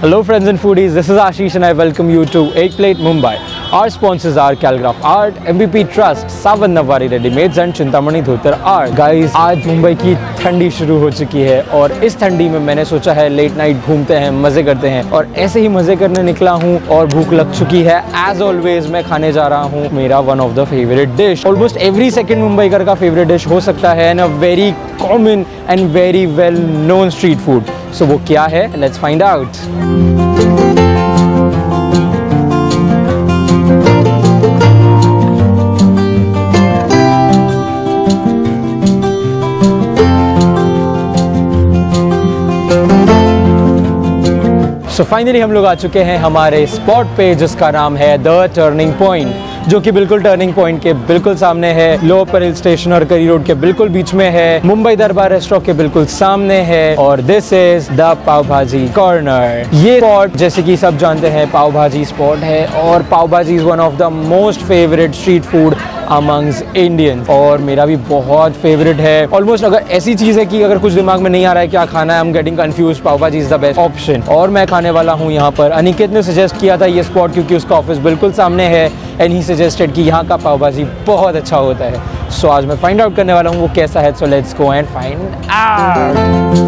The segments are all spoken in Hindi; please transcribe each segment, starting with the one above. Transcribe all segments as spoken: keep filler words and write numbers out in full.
Hello friends and foodies, this is Ashish and I welcome you to eight Plate Mumbai. Our sponsors are Calgraph Art, M B P Trust, Savan Nawari Readymades and Chintamani Dhotar Art. Guys, आज मुंबई की ठंडी शुरू हो चुकी है और इस ठंडी में मैंने सोचा है लेट नाइट घूमते हैं, मज़े करते हैं और ऐसे ही मज़े करने निकला हूँ और भूख लग चुकी है। As always मैं खाने जा रहा हूँ मेरा one of the favourite dish. Almost every second Mumbaikar का फेवरेट डिश हो सकता है and a very common and very well known street food. So वो क्या है? Let's find out. So finally हम लोग आ चुके हैं हमारे स्पॉट पे जिसका नाम है द टर्निंग पॉइंट, जो कि बिल्कुल टर्निंग पॉइंट के बिल्कुल सामने है, लोअर परेल स्टेशन और करी रोड के बिल्कुल बीच में है, मुंबई दरबार रेस्टोरेंट के बिल्कुल सामने है और दिस इज द पाव भाजी कॉर्नर। ये स्पॉट जैसे कि सब जानते हैं पाव भाजी स्पॉट है और pav bhaji is one of the most favourite street food amongst Indians और मेरा भी बहुत फेवरेट है। ऑलमोस्ट अगर ऐसी चीज़ है कि अगर कुछ दिमाग में नहीं आ रहा है क्या खाना है, I am getting confuse, pav bhaji is the best option. और मैं खाने वाला हूँ यहाँ पर। अनिकेत ने सजेस्ट किया था ये स्पॉट क्योंकि उसका ऑफिस बिल्कुल सामने है एंड ही सजेस्टेड कि यहाँ का पाव भाजी बहुत अच्छा होता है। सो so, आज मैं फाइंड आउट करने वाला हूँ वो कैसा है। So let's go and find out.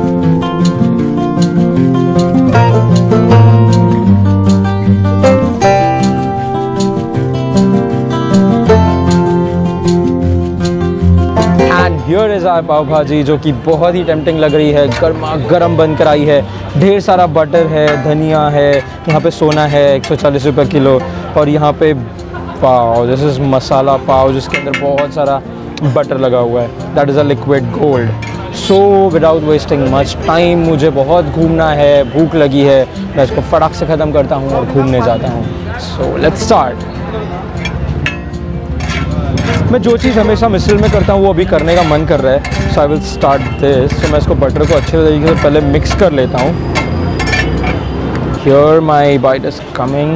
Here is our pav bhaji जो कि बहुत ही टेम्पटिंग लग रही है, गर्मा गर्म बन कर आई है, ढेर सारा बटर है, धनिया है, यहाँ पे सोना है एक सौ चालीस रुपये किलो और यहाँ पे पाव, दिस इज मसाला पाव जिसके अंदर बहुत सारा बटर लगा हुआ है, that is a liquid gold. So without wasting much time, मुझे बहुत घूमना है, भूख लगी है, मैं इसको फटाक से ख़त्म करता हूँ और घूमने जाता हूँ। So let's start. मैं जो चीज़ हमेशा मिसल में करता हूँ वो अभी करने का मन कर रहा है। So I will start this. तो मैं इसको बटर को अच्छे तरीके से पहले मिक्स कर लेता हूँ। Here my bite is coming.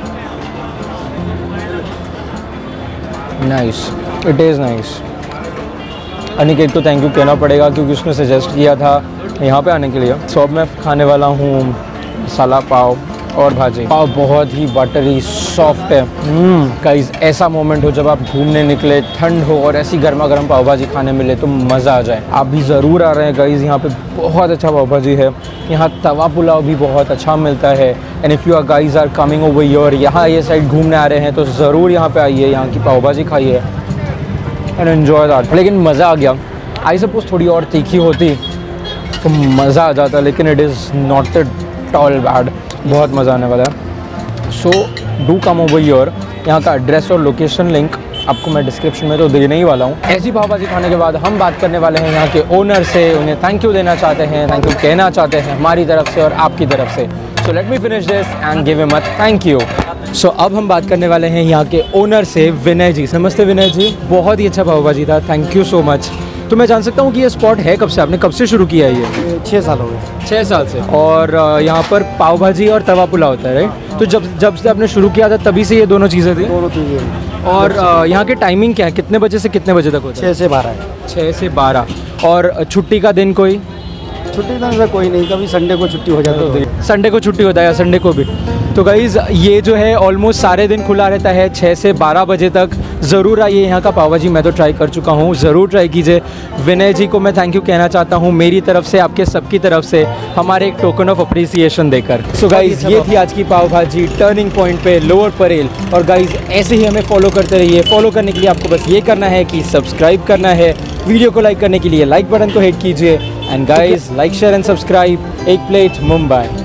Nice, it is nice. Aniket को थैंक यू कहना पड़ेगा क्योंकि उसने सजेस्ट किया था यहाँ पे आने के लिए। सो अब मैं खाने वाला हूँ मसाला पाव और भाजी। पाव बहुत ही बटरी सॉफ्ट है। गाइस ऐसा मोमेंट हो जब आप घूमने निकले, ठंड हो और ऐसी गर्मा गर्म पाव भाजी खाने मिले तो मज़ा आ जाए। आप भी ज़रूर आ रहे हैं गाइस, यहाँ पे बहुत अच्छा पाव भाजी है। यहाँ तवा पुलाव भी बहुत अच्छा मिलता है and if you are guys are coming over here, यहाँ ये साइड घूमने आ रहे हैं तो ज़रूर यहाँ पे आइए, यहाँ की पाव भाजी खाइए एंड एन्जॉय दैट। लेकिन मज़ा आ गया। आई सपोज थोड़ी और तीखी होती तो मज़ा आ जाता, लेकिन it is not at all bad, बहुत मज़ा आने वाला है। So do come over here. यहाँ का एड्रेस और लोकेशन लिंक आपको मैं डिस्क्रिप्शन में तो देने ही वाला हूँ। ऐसी पाव भाजी खाने के बाद हम बात करने वाले हैं यहाँ के ओनर से, उन्हें थैंक यू देना चाहते हैं, थैंक यू कहना चाहते हैं हमारी तरफ से और आपकी तरफ से। So let me finish this and give him a thank you. सो अब हम बात करने वाले हैं यहाँ के ओनर से, विनय जी। नमस्ते विनय जी, बहुत ही अच्छा पाव भाजी था, थैंक यू सो मच। तो मैं जान सकता हूँ कि ये स्पॉट है कब से, आपने कब से शुरू किया है ये? छः साल हो गए। छः साल से। और यहाँ पर पाव भाजी और तवा पुलाव होता है राइट? तो जब जब से आपने शुरू किया था तभी से ये दोनों चीज़ें थी? दोनों चीज़ें। और यहाँ के टाइमिंग क्या है, कितने बजे से कितने बजे तक होता है? छः से बारह है। छः से बारह। और छुट्टी का दिन कोई? छुट्टी का ऐसा कोई नहीं, कभी संडे को छुट्टी हो जाता है। संडे को छुट्टी होता है, संडे को भी। तो गाइज़ ये जो है ऑलमोस्ट सारे दिन खुला रहता है छः से बारह बजे तक। ज़रूर आइए, यहाँ का पाव भाजी मैं तो ट्राई कर चुका हूँ, ज़रूर ट्राई कीजिए। विनय जी को मैं थैंक यू कहना चाहता हूँ मेरी तरफ से, आपके सबकी तरफ से, हमारे एक टोकन ऑफ अप्रिसिएशन देकर। सो गाइज़ ये थी आज की पाव भाजी टर्निंग पॉइंट पे लोअर परेल। और गाइज़ ऐसे ही हमें फॉलो करते रहिए। फॉलो करने के लिए आपको बस ये करना है कि सब्सक्राइब करना है, वीडियो को लाइक करने के लिए लाइक बटन को हिट कीजिए and guys like share and subscribe. एक प्लेट मुंबई।